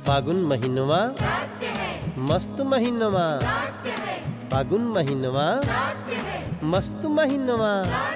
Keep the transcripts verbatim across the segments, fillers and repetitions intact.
फागुन महीनवा मस्त महीनवा, फागुन महीनवा मस्त महीनवा।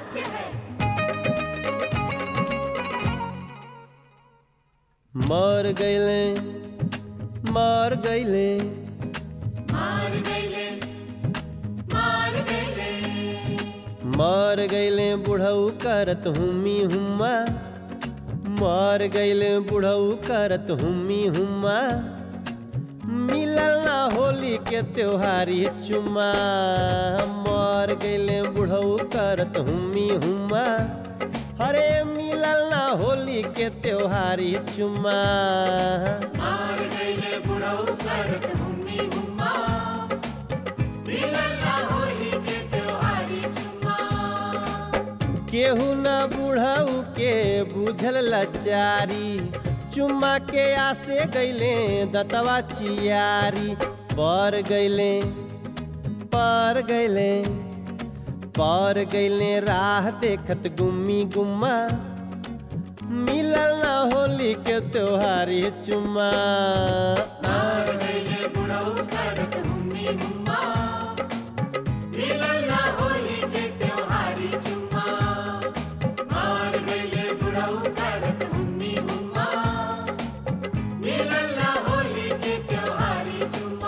मर गईले मर गईले मार गईले मार गईले मर गईले बुढ़ऊ करत हुमी हुम्मा, मर गईले बुढ़ऊ करत हुमी हुम्मा। मिलल ना होली के त्योहारी चुम्मा, मर गईले बुढ़ऊ करत हुमी हुम्मा। हरे मिलल ना होली के त्योहारी चुम्मा। मार गईले बुढ़ऊ करत हुम्मी हुम्मा, मिलल ना होली के त्योहारी चुम्मा। केहू न बुढ़ऊ के बुझल लाचारी, चुम्मा के आसे गईले दतवा चियारी। पर गईले पर गईले पर गईले राह देखत गुम्मी गुम्मा। मिलल ना होली के त्योहारी चुम्मा। मार गईले बुढ़ऊ करत हुम्मी हुम्मा, मिलल ना होली के त्योहारी चुम्मा। मार गईले बुढ़ऊ करत हुम्मी हुम्मा, मिलल ना होली के त्योहारी चुम्मा।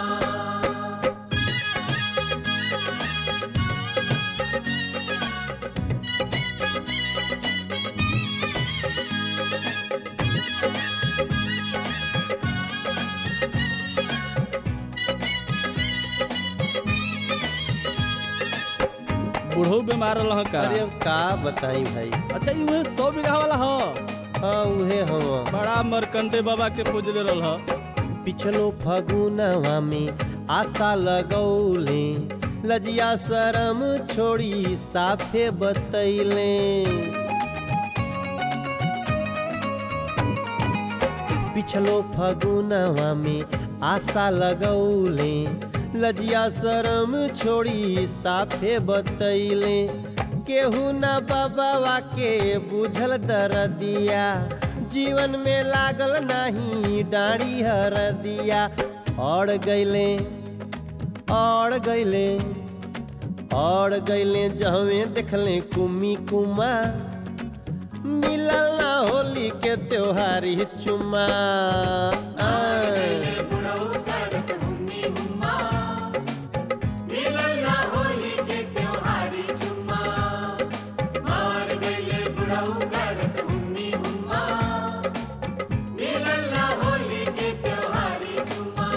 बुढ़ऊ बीमार रह का। अरे अब का बताई भाई। अच्छा ये सौ बीघा वाला हो। हाँ उहे हम बड़ा मरकंडे बाबा के पूजले रह। पिछलो फगुनवा में आशा लगौले, लजिया शरम छोड़ी साफे बतैले। पिछलो फगुनवा में आशा लगौले, लजिया शरम छोड़ी साफे बतैले। केहू न बाबा के बुझल दरदिया, जीवन में लागल नहीं डाड़ी हरदिया। और गईले और गईले और गईले जहवे देखले कुम्मी कुम्मा। मिलल ना होली के त्योहारी चुम्मा। गईले बुढ़ऊ करत हुम्मी हुम्मा, मिलल ना होली के त्योहारी चुम्मा। मार गईले बुढ़ऊ करत हुम्मी हुम्मा, मिलल ना होली के त्योहारी चुम्मा।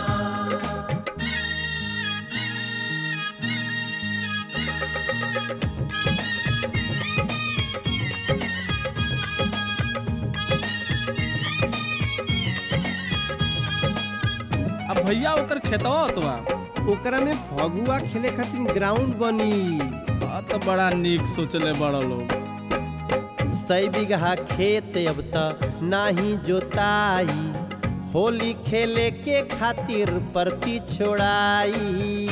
अब भैया ओकर खेतवा होतवा। ओकरा में फगुआ खेले खातिर ग्राउंड बनी। आ तो बड़ा नीक सोचले बड़ा लोग। सै बीघा खेत अब त नाही जोताई, होली खेले के खातिर परती छोड़ाई।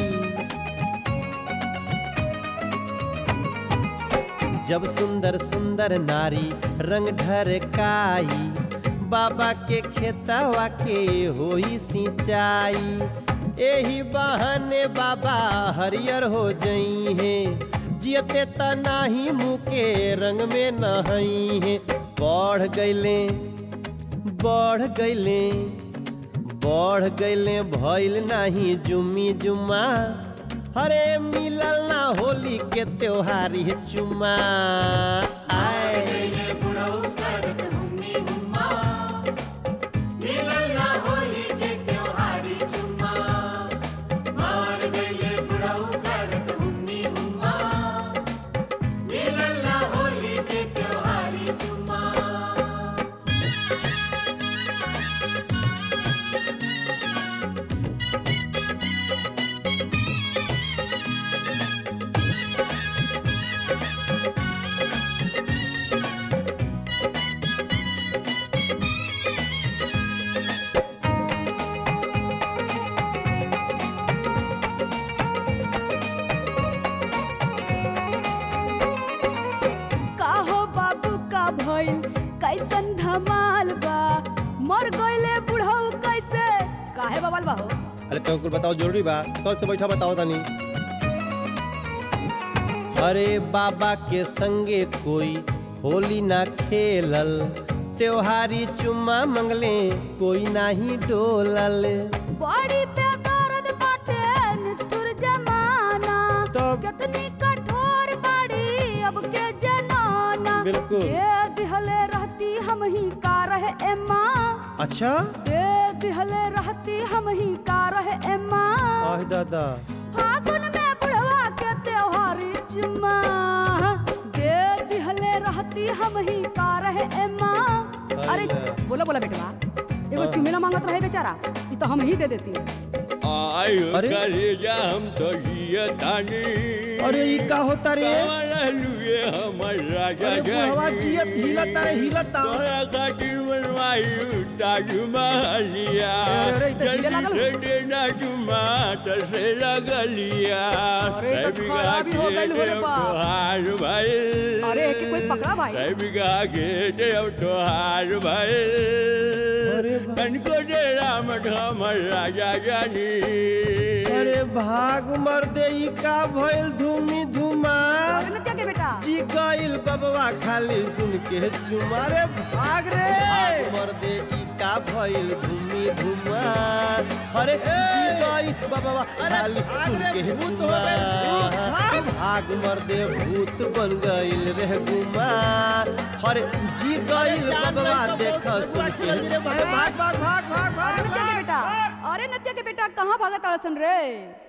जब सुंदर सुंदर नारी रंग ढरकाई, बाबा के खेतवा के होई सिंचाई। एही बहाने बाबा हरियर हो जई है, जियते त नाही मुँह के रंग में नहई है। बढ़ गईले बढ़ गईले बढ़ गईले भइल नाही जुम्मी जुम्मा। हरे मिलल ना होली के त्योहारी चुम्मा। आए गईले बुढ़ऊ करत हुम्मी हुम्मा, मिलल ना होली के त्योहारी चुम्मा। मार गईले बुढ़ऊ करत हुम्मी हुम्मा, मिलल ना होली के त्योहारी चुम्मा। भइल कैसन धमाल बा। मर गईले बुढ़ऊ कैसे काहे बवाल बा हो? अरे तो कुछ बताओ जरूरी बा तो से बैठा बताओ तनी। अरे बाबा के संगे कोई होली ना खेलल, त्योहारी चुम्मा मंगले कोई नाही डोलल। बड़ी बेदर्द बाटे निष्ठुर जमाना, तब- कितनी कठोर बाड़ी अब के जनाना। बिल्कुल। दे दिहले रहती हम ही का रहे एम्मा, अच्छा दे दिहले रहती हम ही का रहे एम्मा। आह दादा फागुन में बुढ़वा के त्योहारी चुम्मा, दे दिहले रहती हम ही का रहे एम्मा। अरे बोला बोला बेटवा, एगो चुम्मे ना मांगत रहे बेचारा, ये तो हम ही दे देती। आयो अरे? करेजा हम तो जिया तानी। अरे ई का होता रे? लुए हमर राजा अरे बुढ़वा जियत हिलता रे हिलता। तोरा खातिर बनवाई ताजमहलिया, अरे, अरे, ई तो हिले लागल हो। जल्दी से देना जुमा तसे लगलिया। अरे, ई तो खराबी हो गइल हो रे बा। तोहार भाई, अरे के कोई पकड़ा भाई। बिगा के देव तोहार भाई। अरे बा- कनको दे राम हमर राजा जानी। अरे भाग मर दे ई का भइल धूमी धुमा। अरे नतिया के बेटा, जी गइल बबवा खाली सुन के चुमा रे भाग रे। भाग मर दे ई का भइल धूमी धुमा। अरे जी गइल बबवा खाली सुन के चुमा। भाग मर दे भूत बन गइल रे गुमा। अरे जी गइल बबवा देख सुन के भाग भाग भाग भाग अरे नतिया के बेटा, अरे नतिया के बेटा कहाँ भागत अड़सन रे?